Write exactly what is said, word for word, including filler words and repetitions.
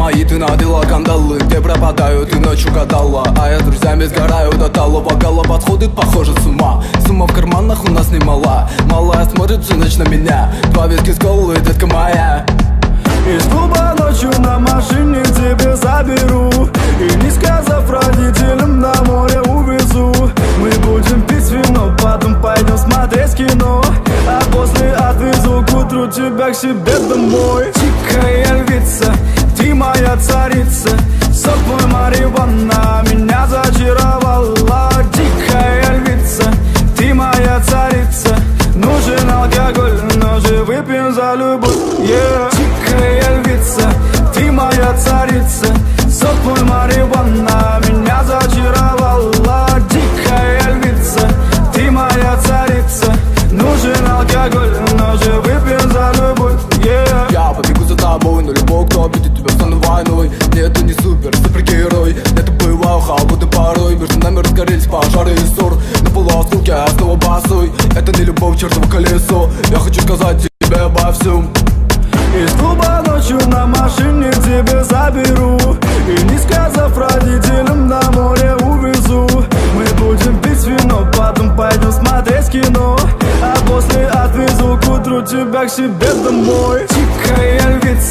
мои, ты надела кандалы. Где пропадаю, ты ночью гадала, а я с друзьями сгораю до талого. Гала подходит, похоже, с ума. Сумма в карманах у нас немала. Малая смотрит всю ночь на меня. Два виски с колой, детка моя. Из клуба ночью на машине тебе заберу, и не сказав родителям, на море увезу. Мы будем пить вино, потом пойдем смотреть кино, а после отвезу к утру тебя к себе домой. Дикая львица, ты моя царица, сок мой марихуана меня зачаровала. Дикая львица, ты моя царица, нужен алкоголь, но же выпьем за любовь, yeah. Дикая львица, ты моя царица, сок мой марихуана меня зачаровала. Дикая львица, ты моя царица, нужен алкоголь, но же выпьем за любовь, yeah. Я побегу за тобой, но любой, кто обидит тебя, стану войной. Нет, ты не супер, супергерой. Это бываю холодный порой. Между нами разгорелись пожары и ссор. На полуосколке я снова босой. Это не любовь, чертово колесо. Я хочу сказать тебе обо всем. Из клуба ночью на машине тебе заберу, и не сказав родителям, на море увезу. Мы будем пить вино, потом пойдем смотреть кино, а после отвезу к утру тебя к себе домой. Дикая львица,